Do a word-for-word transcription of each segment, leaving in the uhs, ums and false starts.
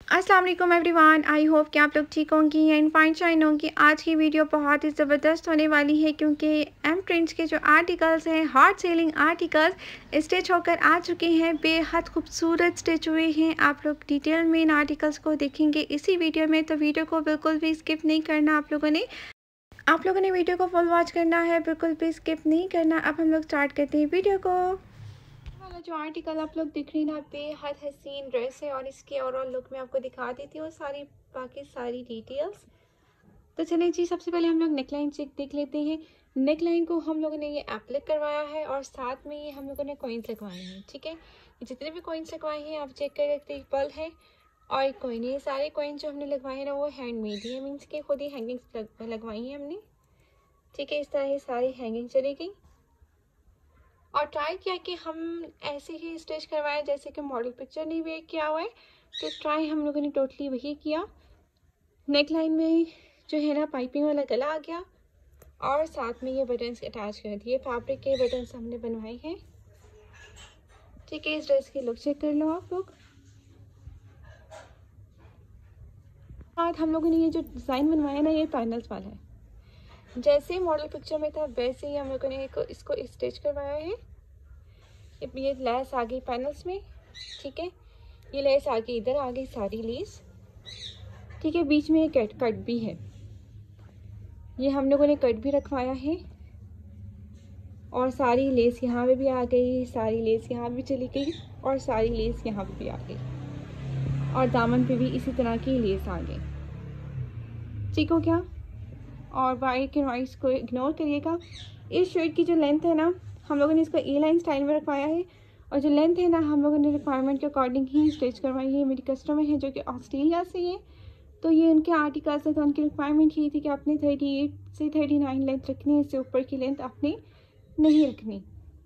अस्सलाम वालेकुम everyone. I hope कि आप लोग ठीक होंगी एंड फाइन शाइन होंगी। आज की वीडियो बहुत ही ज़बरदस्त होने वाली है क्योंकि एम ट्रेंड्स के जो आर्टिकल्स हैं, हॉट सेलिंग आर्टिकल्स स्टिच होकर आ चुके हैं, बेहद खूबसूरत स्टिच हुए हैं। आप लोग डिटेल में इन आर्टिकल्स को देखेंगे इसी वीडियो में, तो वीडियो को बिल्कुल भी स्किप नहीं करना। आप लोगों ने आप लोगों ने वीडियो को फुल वॉच करना है, बिल्कुल भी स्किप नहीं करना। अब हम लोग स्टार्ट करते हैं वीडियो को। वाला जो आर्टिकल आप लोग दिख रही ना, बेहद हसीन ड्रेस है और इसके ओवरऑल लुक में आपको दिखा देती हूँ सारी बाकी सारी डिटेल्स। तो चलिए जी, सबसे पहले हम लोग नेकलाइन चेक देख लेते हैं। नेकलाइन को हम लोगों ने ये एप्लिक करवाया है और साथ में ये हम लोगों ने कॉइन्स लगवाए हैं। ठीक है, जितने भी कॉइन्स लगवाए हैं आप चेक कर सकते हैं, पल है और कॉइन। ये सारे कॉइन जो हमने लगवाए हैं ना वो हैंडमेड ही है, मीन्स के खुद ही हैंगिंग्स लग, लगवाई हैं हमने। ठीक है, इस तरह ये सारी हैंगिंग चली गई और ट्राई किया कि हम ऐसे ही स्टिच करवाएं जैसे कि मॉडल पिक्चर नहीं वेयर किया हुआ है, तो ट्राई हम लोगों ने टोटली वही किया। नेक लाइन में जो है ना पाइपिंग वाला गला आ गया और साथ में ये बटन्स अटैच कर दिए, फैब्रिक के बटन्स हमने बनवाए हैं। ठीक है, इस ड्रेस की लुक चेक कर लो आप लोग। बाद हम लोगों ने ये जो डिज़ाइन बनवाया ना, ये पैनल्स वाला है, जैसे मॉडल पिक्चर में था वैसे ही हम लोगों ने इसको स्टिच करवाया है। ये लेस आ गई पैनल्स में। ठीक है, ये लेस आ गई, इधर आ गई सारी लेस। ठीक है, बीच में ये कट कट भी है, ये हम लोगों ने कट भी रखवाया है और सारी लेस यहाँ पे भी आ गई, सारी लेस यहाँ भी चली गई और सारी लेस यहाँ पे भी आ गई और दामन पे भी इसी तरह की लेस आ गई। ठीक हो क्या? और वाइट के नॉइस को इग्नोर करिएगा। इस शर्ट की जो लेंथ है ना, हम लोगों ने इसको ए लाइन स्टाइल में रखवाया है और जो लेंथ है ना हम लोगों ने रिक्वायरमेंट के अकॉर्डिंग ही स्टिच करवाई है। मेरी कस्टमर है जो कि ऑस्ट्रेलिया से है, तो ये उनके आर्टिकल्स है, तो उनकी रिक्वायरमेंट ये थी कि आपने थर्टी एट से थर्टी नाइन लेंथ रखनी है, इससे ऊपर की लेंथ आपने नहीं रखनी।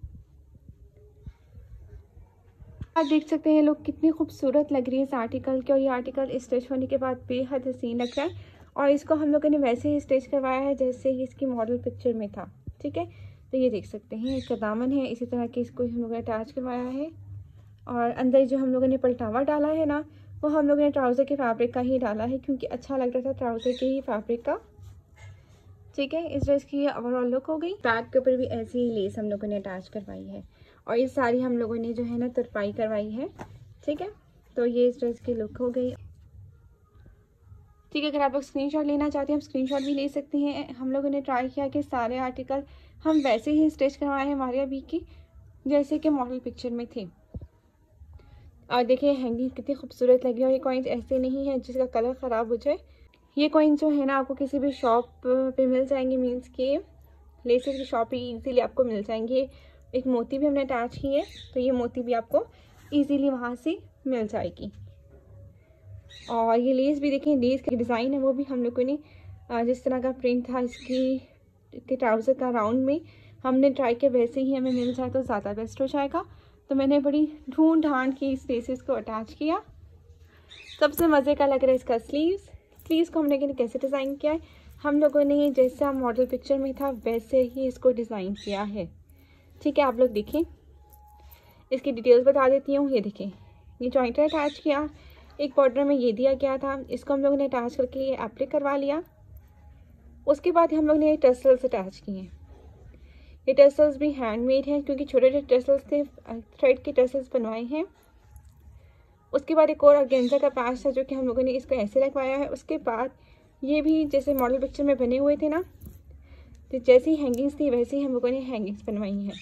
आप देख सकते हैं लोग कितनी खूबसूरत लग रही है इस आर्टिकल के, और ये आर्टिकल स्टिच होने के बाद बेहद हसीन लग रहा है और इसको हम लोगों ने वैसे ही स्टिच करवाया है जैसे ही इसकी मॉडल पिक्चर में था। ठीक है, तो ये देख सकते हैं इसका दामन है, इसी तरह के इसको हम लोगों ने अटैच करवाया है और अंदर जो हम लोगों ने पलटावा डाला है ना, वो हम लोगों ने ट्राउज़र के फैब्रिक का ही डाला है क्योंकि अच्छा लग रहा था ट्राउज़र के ही फैब्रिक का। ठीक है, इस ड्रेस की ओवरऑल लुक हो गई। बैक के ऊपर भी ऐसी ही लेस हम लोगों ने अटैच करवाई है और ये सारी हम लोगों ने जो है ना तुरपाई करवाई है। ठीक है, तो ये इस ड्रेस की लुक हो गई। ठीक है, अगर आप लोग स्क्रीनशॉट लेना चाहते हैं हम स्क्रीनशॉट भी ले सकते हैं। हम लोगों ने ट्राई किया कि सारे आर्टिकल हम वैसे ही स्टिच करवाए हैं मारिया बी की, जैसे कि मॉडल पिक्चर में थे। और देखिए हैंगिंग कितनी खूबसूरत लगी, और ये कॉइन्स ऐसे नहीं है जिसका कलर ख़राब हो जाए। ये कॉइन्स जो है ना आपको किसी भी शॉप पे मिल जाएंगे, मीन्स के लेसेस की शॉप पे ईजीली आपको मिल जाएंगे। एक मोती भी हमने अटैच की है, तो ये मोती भी आपको ईजीली वहाँ से मिल जाएगी। और ये लेस भी देखें, लेस का डिज़ाइन है वो भी हम लोगों ने जिस तरह का प्रिंट था इसकी के ट्राउज़र का राउंड में हमने ट्राई किया वैसे ही हमें मिल जाए तो ज़्यादा बेस्ट हो जाएगा। तो मैंने बड़ी ढूंढ ढांड के इस लेसेस को अटैच किया। सबसे मज़े का लग रहा है इसका स्लीव्स। स्लीव्स को हमने कैसे डिज़ाइन किया है, हम लोगों ने जैसा मॉडल पिक्चर में था वैसे ही इसको डिज़ाइन किया है। ठीक है, आप लोग देखें, इसकी डिटेल्स बता देती हूँ। ये देखें, ये जॉइंटर अटैच किया, एक बॉर्डर में ये दिया गया था, इसको हम लोगों ने अटैच करके ये एप्लिक करवा लिया। उसके बाद हम लोग ने ये टसल्स अटैच किए हैं। ये टसल्स भी हैंडमेड हैं क्योंकि छोटे छोटे टसल्स थे, थ्रेड के टसल्स बनवाए हैं। उसके बाद एक और ऑर्गेन्जा का पैच था जो कि हम लोगों ने इसको ऐसे लगवाया है। उसके बाद ये भी जैसे मॉडल पिक्चर में बने हुए थे ना, तो जैसी हैंगिंग्स थी वैसे ही हम लोगों ने हैंगिंग्स बनवाई हैं।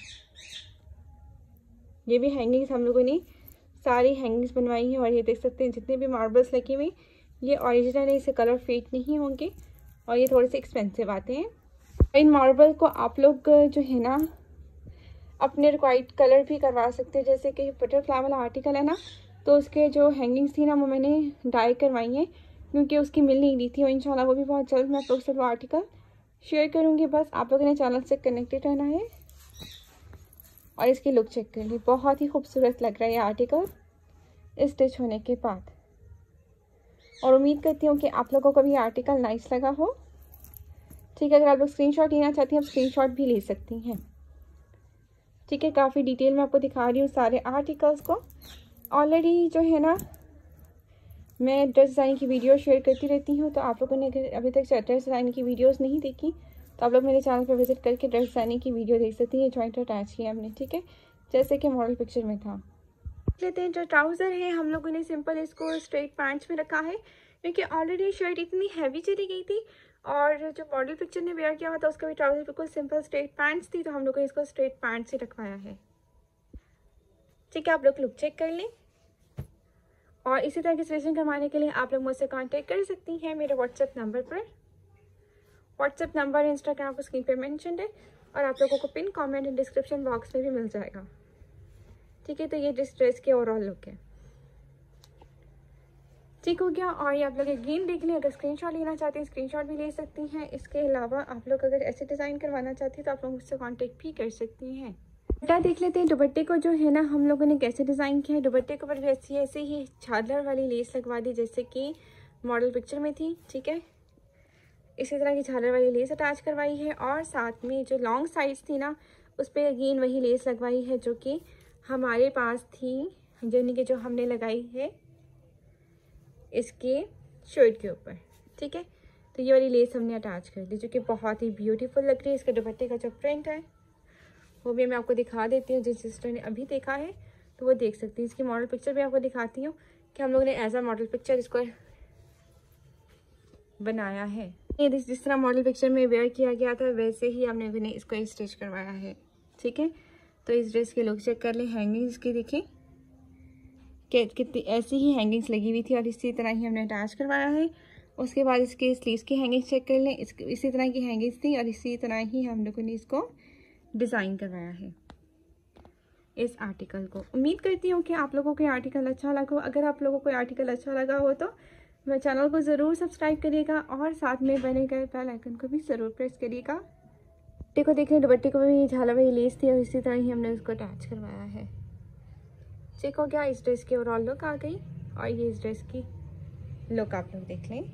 ये भी हैंगिंग्स हम लोगों ने सारी हैंगिंग्स बनवाई हैं और ये देख सकते हैं जितने भी मार्बल्स लगे हुए ये ओरिजिनल है, इससे कलर फेड नहीं होंगे और ये थोड़े से एक्सपेंसिव आते हैं। इन मार्बल को आप लोग जो है ना अपने रिक्वायर्ड कलर भी करवा सकते हैं, जैसे कि बटरफ्लाई वाला आर्टिकल है ना, तो उसके जो हैंगिंग्स थी ना वो मैंने डाई करवाई हैं क्योंकि उसकी मिल नहीं रही थी, और इंशाल्लाह वो भी बहुत जल्द मैं आप लोग से वो आर्टिकल शेयर करूँगी। बस आप लोगों ने चैनल से कनेक्टेड रहना है। और इसकी लुक चेक कर ली, बहुत ही खूबसूरत लग रहा है ये आर्टिकल स्टिच होने के बाद, और उम्मीद करती हूँ कि आप लोगों को भी आर्टिकल नाइस लगा हो। ठीक है, अगर आप लोग स्क्रीनशॉट लेना चाहती हैं आप स्क्रीनशॉट भी ले सकती हैं। ठीक है, काफ़ी डिटेल में आपको दिखा रही हूँ सारे आर्टिकल्स को। ऑलरेडी जो है ना मैं ड्रेस डिज़ाइन की वीडियो शेयर करती रहती हूँ, तो आप लोगों ने अगर अभी तक ड्रेस डिज़ाइन की वीडियोस नहीं देखी तो आप लोग मेरे चैनल पर विजिट करके ड्रेस डिज़ाइनिंग की वीडियो देख सकती हैं। जॉइंट अटैच किया हमने, ठीक है, जैसे कि मॉडल पिक्चर में था। लेते हैं जो ट्राउज़र है, हम लोगों ने सिंपल इसको स्ट्रेट पैंट्स में रखा है, क्योंकि ऑलरेडी शर्ट इतनी हैवी चली गई थी और जो मॉडल पिक्चर ने वेयर किया हुआ था उसका भी ट्राउज़र बिल्कुल सिंपल स्ट्रेट पैंट्स थी, तो हम लोगों ने इसको स्ट्रेट पैंट्स से रखवाया है। ठीक है, आप लोग लुक चेक कर लें और इसी तरह की स्टिचिंग करवाने के लिए आप लोग मुझसे कांटेक्ट कर सकती हैं मेरे व्हाट्सएप नंबर पर। व्हाट्सएप नंबर इंस्टाग्राम पर स्क्रीन पर मेंशन्ड है और आप लोगों को pin comment and description box में भी मिल जाएगा। ठीक है, तो ये जिस ड्रेस की ओवरऑल लुक है, ठीक हो गया। और ये आप लोग अगेन देख लें, अगर स्क्रीनशॉट लेना चाहते हैं स्क्रीनशॉट भी ले सकती हैं। इसके अलावा आप लोग अगर ऐसे डिज़ाइन करवाना चाहती हैं तो आप लोग मुझसे कांटेक्ट भी कर सकती हैं। दुपट्टा देख लेते हैं। दुपट्टे को जो है ना हम लोगों ने कैसे डिज़ाइन किया है, दुपट्टे के ऊपर भी ऐसी ऐसे ही झालर वाली लेस लगवा दी जैसे कि मॉडल पिक्चर में थी। ठीक है, इसी तरह की झालर वाली लेस अटैच करवाई है और साथ में जो लॉन्ग साइड्स थी ना उस पर अगेन वही लेस लगवाई है जो कि हमारे पास थी, यानी कि जो हमने लगाई है इसके शर्ट के ऊपर। ठीक है, तो ये वाली लेस हमने अटैच कर दी जो कि बहुत ही ब्यूटीफुल लग रही है। इसके दुपट्टे का जो प्रिंट है वो भी मैं आपको दिखा देती हूँ। जिस सिस्टर ने अभी देखा है तो वो देख सकती है। इसकी मॉडल पिक्चर भी आपको दिखाती हूँ कि हम लोगों ने एज अ मॉडल पिक्चर इसको बनाया है। ये जिस तरह मॉडल पिक्चर में वेयर किया गया था वैसे ही हमने भी इसको स्टिच करवाया है। ठीक है, तो इस ड्रेस के लुक चेक कर ले। हैंगिंग्स की देखिए कि कितनी ऐसी ही हैंगिंग्स लगी हुई थी और इसी तरह ही हमने अटैच करवाया है। उसके बाद इसके स्लीव्स की हैंगिंग्स चेक कर लें। इस, इसी तरह की हैंगिंग्स थी और इसी तरह ही हम लोगों ने इसको डिज़ाइन करवाया है इस आर्टिकल को। उम्मीद करती हूँ कि आप लोगों को ये आर्टिकल अच्छा लगा हो। अगर आप लोगों को ये आर्टिकल अच्छा लगा हो तो मेरे चैनल को ज़रूर सब्सक्राइब करिएगा और साथ में बने गए बेल आइकन को भी ज़रूर प्रेस करिएगा। दुपट्टे को देख लें, दुपट्टे को भी झालर वाली लेस थी और इसी तरह ही हमने उसको अटैच करवाया है। ठीक हो गया। इस ड्रेस की ओवरऑल लुक आ गई और ये इस ड्रेस की लुक आप लोग देख लें।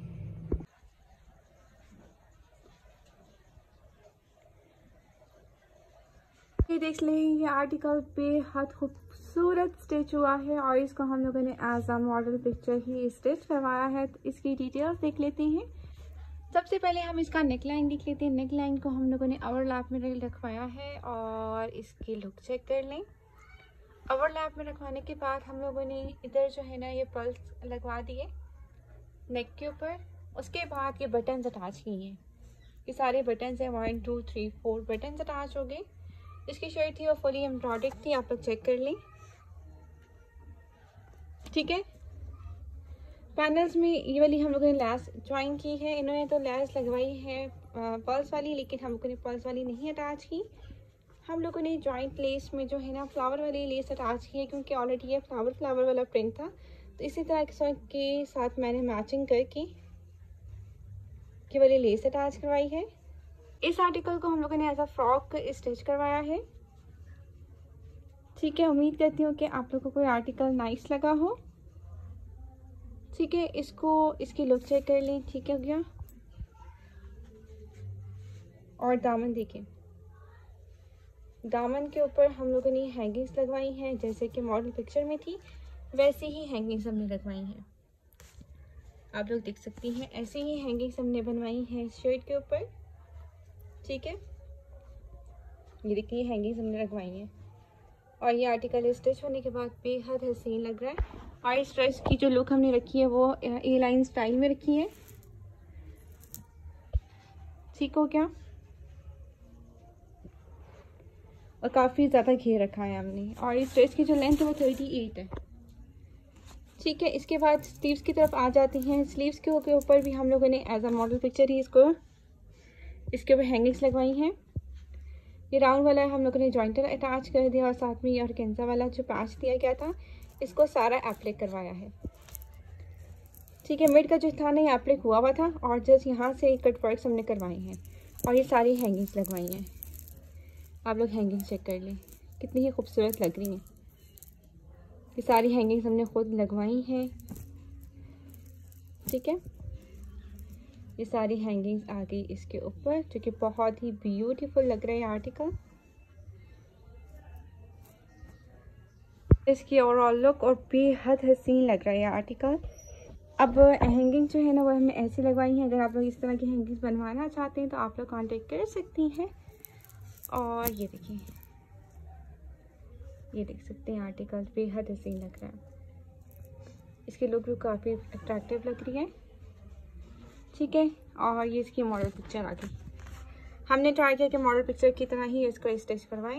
ये देख लें, ये आर्टिकल बेहद खूबसूरत स्टिच हुआ है और इसको हम लोगों ने एज अ मॉडल पिक्चर ही स्टिच करवाया है। तो इसकी डिटेल्स देख लेते हैं। सबसे पहले हम इसका नेक लाइन देख लेते हैं। नेक लाइन को हम लोगों ने ओवरलैप में रखवाया है और इसकी लुक चेक कर लें। ओवरलैप में रखवाने के बाद हम लोगों ने इधर जो है ना ये पल्स लगवा दिए नेक के ऊपर। उसके बाद ये बटन्स अटैच किए हैं। ये सारे बटन्स हैं, one two three four buttons attach हो गए। इसकी शर्ट थी वो फुली एम्ब्रॉयडर्ड थी, आप लोग चेक कर लें। ठीक है, पैनल्स में ये वाली हम लोगों ने लैस ज्वाइन की है। इन्होंने तो लैस लगवाई है पर्ल्स वाली, लेकिन हम लोगों ने पर्ल्स वाली नहीं अटैच की। हम लोगों ने जॉइंट लेस में जो है ना फ्लावर वाली लेस अटैच की है, क्योंकि ऑलरेडी ये फ्लावर फ्लावर वाला प्रिंट था। तो इसी तरह के साथ मैंने मैचिंग करके ये वाली लेस अटैच करवाई है। इस आर्टिकल को हम लोगों ने एज अ फ्रॉक स्टिच करवाया है। ठीक है, उम्मीद करती हूँ कि आप लोगों को ये आर्टिकल नाइस लगा हो। ठीक है, इसको इसकी लुक चेक कर लें। ठीक हो गया। और दामन देखें, दामन के ऊपर हम लोगों ने हैंगिंग्स लगवाई हैं जैसे कि मॉडल पिक्चर में थी वैसी ही हैंगिंग्स हमने लगवाई हैं। आप लोग देख सकती हैं ऐसी ही हैंगिंग्स हमने बनवाई हैं शर्ट के ऊपर। ठीक है, ये देखिए हैंगिंग्स हमने लगवाई हैं और ये आर्टिकल स्टिच होने के बाद बेहद हसीन लग रहा है। और इस ड्रेस की जो लुक हमने रखी है वो ए लाइन स्टाइल में रखी है। ठीक हो क्या, और काफ़ी ज़्यादा घेर रखा है हमने। और इस ड्रेस की जो लेंथ है वो थर्टी एट है। ठीक है, इसके बाद स्लीव्स की तरफ आ जाती हैं। स्लीव्स के ऊपर भी हम लोगों ने एज अ मॉडल पिक्चर ही इसको इसके ऊपर हैंगिंग्स लगवाई हैं। ये राउंड वाला है हम लोगों ने जॉइंटर अटैच कर दिया और साथ में ये ऑर्गेन्जा वाला जो पैच दिया गया था इसको सारा एप्लिक करवाया है। ठीक है, मिड का जो था ना ये एप्लिक हुआ हुआ था और जस्ट यहाँ से कट वर्क्स हमने करवाए हैं और ये सारी हैंगिंग्स लगवाई हैं। आप लोग हैंगिंग्स चेक कर लें कितनी ही खूबसूरत लग रही हैं। ये सारी हैंगिंग्स हमने खुद लगवाई हैं। ठीक है, ये सारी हैंगिंग्स आ गई इसके ऊपर जो कि बहुत ही ब्यूटीफुल लग रहा है आर्टिकल। इसकी ओवरऑल लुक और बेहद हसीन लग रहा है ये आर्टिकल। अब हैंगिंग जो है ना वो हमने ऐसे लगवाई है। अगर आप लोग इस तरह की हैंगिंग्स बनवाना चाहते हैं तो आप लोग कांटेक्ट कर सकती हैं। और ये देखिए, ये देख सकते हैं आर्टिकल बेहद हसीन लग रहा है। इसकी लुक भी काफ़ी अट्रैक्टिव लग रही है, ठीक है। और ये इसकी मॉडल पिक्चर आ गई। हमने ट्राई किया कि मॉडल पिक्चर की तरह ही इसको स्टिच करवाएं।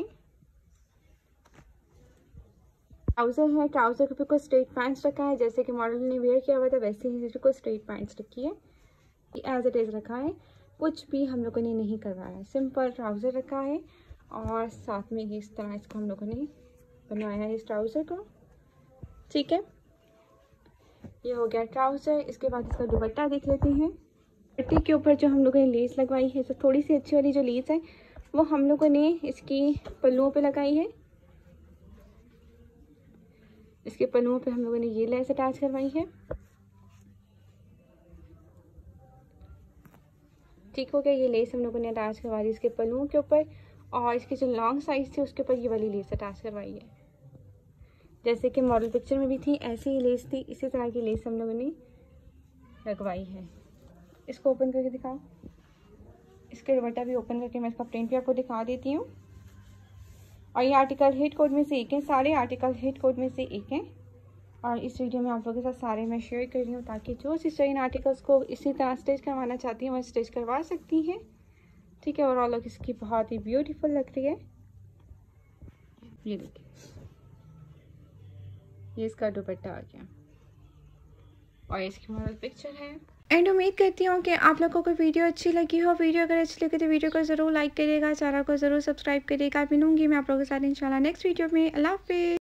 ट्राउज़र है, ट्राउज़र के ऊपर को स्ट्रेट पैंट्स रखा है, जैसे कि मॉडल ने वेयर किया हुआ था वैसे ही इसको स्ट्रेट पैंट्स रखी है, एज इट इज़ रखा है। कुछ भी हम लोगों ने नहीं करवाया, सिंपल ट्राउज़र रखा है। और साथ में इस तरह इसको हम लोगों ने बनवाया है इस ट्राउज़र को, ठीक है। ये हो गया ट्राउज़र। इसके बाद इसका दुपट्टा देख लेते हैं। दुपट्टे के ऊपर जो हम लोगों ने लेस लगवाई है, तो थोड़ी सी अच्छी वाली जो लेस है वो हम लोगों ने इसकी पल्लुओं पे लगाई है। इसके पल्लुओं पे हम लोगों ने ये लेस अटैच करवाई है, ठीक हो गया। ये लेस हम लोगों ने अटैच करवा दी इसके पल्लुओं के ऊपर। और इसकी जो लॉन्ग साइज थी उसके ऊपर ये वाली लेस अटैच करवाई है, जैसे कि मॉडल पिक्चर में भी थी ऐसी ही लेस थी, इसी तरह की लेस हम लोगों ने लगवाई है। इसको ओपन करके दिखाओ। इसके दुपट्टा भी ओपन करके मैं इसका प्रिंट भी आपको दिखा देती हूँ। और ये आर्टिकल हिट कोड में से एक है, सारे आर्टिकल हिट कोड में से एक हैं। और इस वीडियो में आप लोगों के साथ सारे मैं शेयर कर रही हूँ, ताकि जो सिस्टर इन आर्टिकल्स को इसी तरह स्टिच करवाना चाहती हैं वो स्टिच करवा सकती हैं, ठीक है। और ऑल लुक इसकी बहुत ही ब्यूटीफुल लग रही है। ये देखिए, ये इसका दुपट्टा आ गया और इसकी मॉडल पिक्चर है। एंड उम्मीद करती हूँ कि आप लोगों को वीडियो अच्छी लगी हो। वीडियो अगर अच्छी लगी तो वीडियो को ज़रूर लाइक करिएगा, चैनल को ज़रूर सब्सक्राइब करिएगा। मिलूंगी मैं आप लोगों के साथ इंशाल्लाह नेक्स्ट वीडियो में। अल्लाह हाफिज़।